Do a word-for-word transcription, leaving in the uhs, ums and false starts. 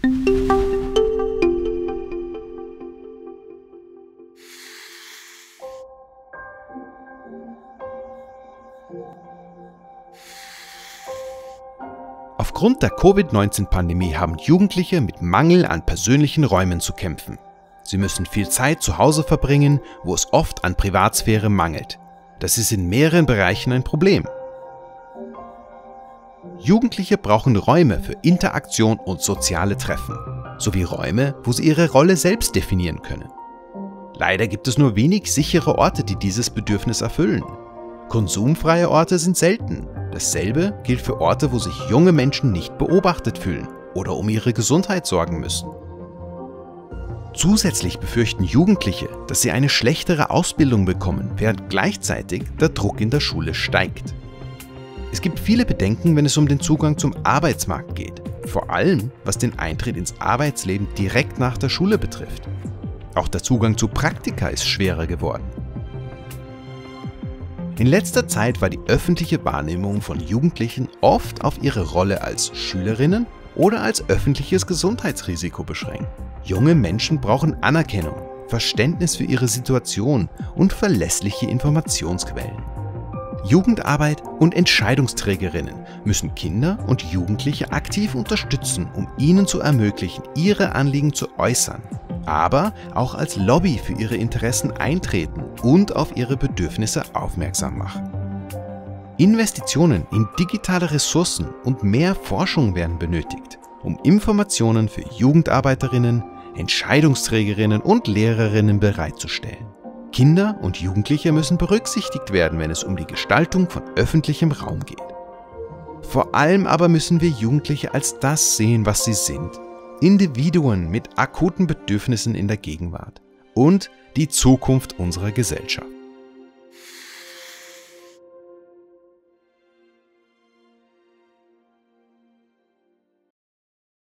Aufgrund der Covid neunzehn Pandemie haben Jugendliche mit Mangel an persönlichen Räumen zu kämpfen. Sie müssen viel Zeit zu Hause verbringen, wo es oft an Privatsphäre mangelt. Das ist in mehreren Bereichen ein Problem. Jugendliche brauchen Räume für Interaktion und soziale Treffen, sowie Räume, wo sie ihre Rolle selbst definieren können. Leider gibt es nur wenig sichere Orte, die dieses Bedürfnis erfüllen. Konsumfreie Orte sind selten. Dasselbe gilt für Orte, wo sich junge Menschen nicht beobachtet fühlen oder um ihre Gesundheit sorgen müssen. Zusätzlich befürchten Jugendliche, dass sie eine schlechtere Ausbildung bekommen, während gleichzeitig der Druck in der Schule steigt. Es gibt viele Bedenken, wenn es um den Zugang zum Arbeitsmarkt geht, vor allem was den Eintritt ins Arbeitsleben direkt nach der Schule betrifft. Auch der Zugang zu Praktika ist schwerer geworden. In letzter Zeit war die öffentliche Wahrnehmung von Jugendlichen oft auf ihre Rolle als Schülerinnen oder als öffentliches Gesundheitsrisiko beschränkt. Junge Menschen brauchen Anerkennung, Verständnis für ihre Situation und verlässliche Informationsquellen. Jugendarbeit und Entscheidungsträgerinnen müssen Kinder und Jugendliche aktiv unterstützen, um ihnen zu ermöglichen, ihre Anliegen zu äußern, aber auch als Lobby für ihre Interessen eintreten und auf ihre Bedürfnisse aufmerksam machen. Investitionen in digitale Ressourcen und mehr Forschung werden benötigt, um Informationen für Jugendarbeiterinnen, Entscheidungsträgerinnen und Lehrerinnen bereitzustellen. Kinder und Jugendliche müssen berücksichtigt werden, wenn es um die Gestaltung von öffentlichem Raum geht. Vor allem aber müssen wir Jugendliche als das sehen, was sie sind: Individuen mit akuten Bedürfnissen in der Gegenwart und die Zukunft unserer Gesellschaft.